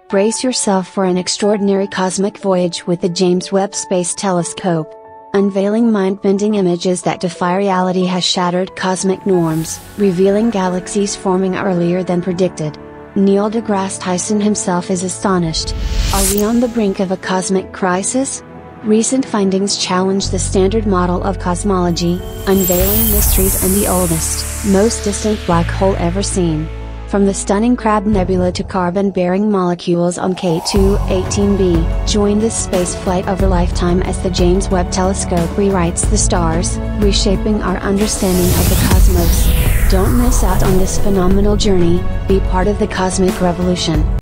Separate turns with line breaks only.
Brace yourself for an extraordinary cosmic voyage with the James Webb Space Telescope. Unveiling mind-bending images that defy reality has shattered cosmic norms, revealing galaxies forming earlier than predicted. Neil deGrasse Tyson himself is astonished. Are we on the brink of a cosmic crisis? Recent findings challenge the standard model of cosmology, unveiling mysteries and the oldest, most distant black hole ever seen. From the stunning Crab Nebula to carbon-bearing molecules on K2-18b, join this space flight of a lifetime as the James Webb Telescope rewrites the stars, reshaping our understanding of the cosmos. Don't miss out on this phenomenal journey, be part of the cosmic revolution.